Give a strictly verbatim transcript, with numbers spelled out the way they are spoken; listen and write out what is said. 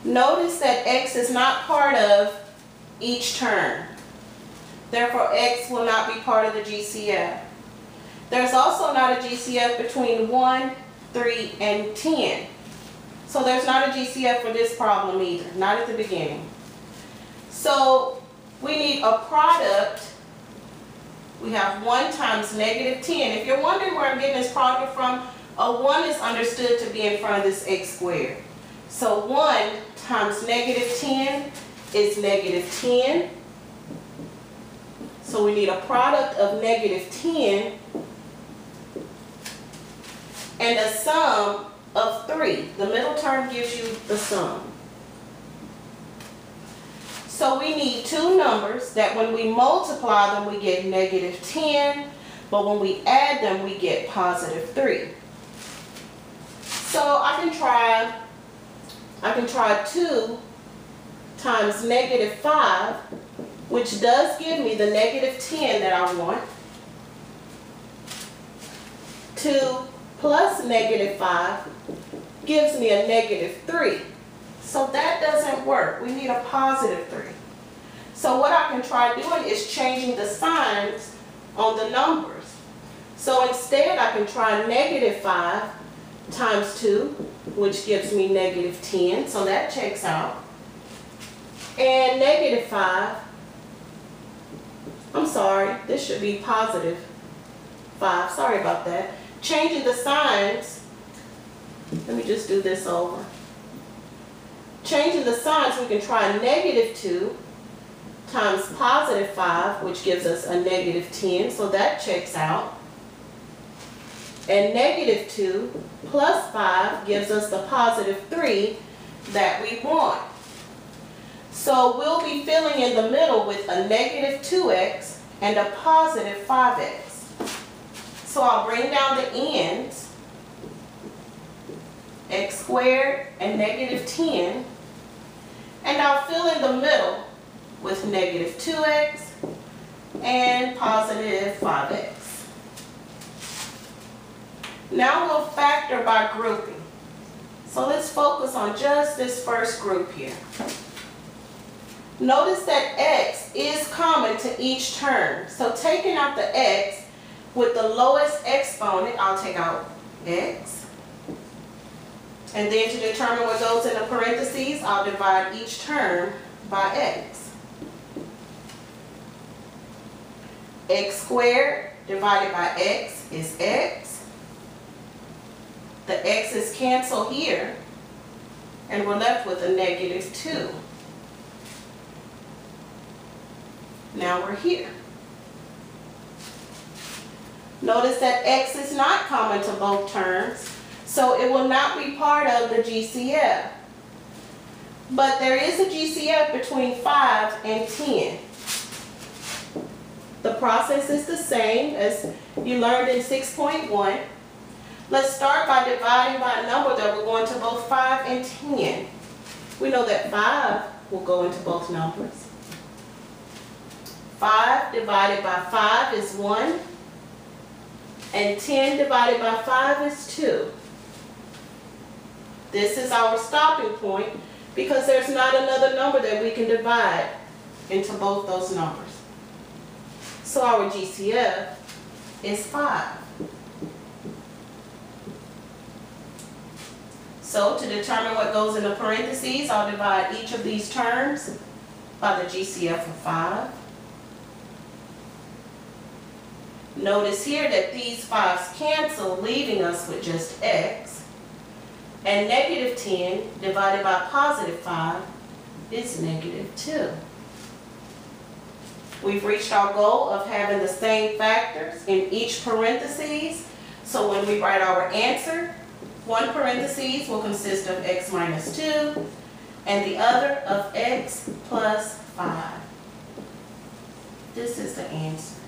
Notice that x is not part of each term. Therefore, x will not be part of the G C F. There's also not a G C F between one, three, and ten. So there's not a G C F for this problem either, not at the beginning. So we need a product. We have one times negative ten. If you're wondering where I'm getting this product from, a one is understood to be in front of this x squared. So one times negative ten is negative ten. So we need a product of negative ten and a sum of three. The middle term gives you the sum. So we need two numbers that when we multiply them we get negative ten, but when we add them we get positive three. So I can try, I can try two times negative five, which does give me the negative ten that I want. two plus negative five gives me a negative three. So that doesn't work. We need a positive three. So what I can try doing is changing the signs on the numbers. So instead I can try negative five times two, which gives me negative ten. So that checks out. And negative five, I'm sorry, this should be positive five. Sorry about that. Changing the signs, let me just do this over. Changing the signs, we can try negative two times positive five, which gives us a negative ten, so that checks out. And negative two plus five gives us the positive three that we want. So we'll be filling in the middle with a negative two x and a positive five x. So I'll bring down the ends, x squared and negative ten, and I'll fill in the middle with negative two x and positive five x. Now we'll factor by grouping. So let's focus on just this first group here. Notice that x is common to each term. So taking out the x, with the lowest exponent, I'll take out x. And then to determine what goes in the parentheses, I'll divide each term by x. X squared divided by x is x. The x's cancel here, and we're left with a negative two. Now we're here. Notice that x is not common to both terms, so it will not be part of the G C F. But there is a G C F between five and ten. The process is the same as you learned in six point one. Let's start by dividing by a number that will go into both five and ten. We know that five will go into both numbers. five divided by five is one. And ten divided by five is two. This is our stopping point because there's not another number that we can divide into both those numbers. So our G C F is five. So to determine what goes in the parentheses, I'll divide each of these terms by the G C F of five. Notice here that these fives cancel, leaving us with just x. And negative ten divided by positive five is negative two. We've reached our goal of having the same factors in each parentheses. So when we write our answer, one parentheses will consist of x minus two, and the other of x plus five. This is the answer.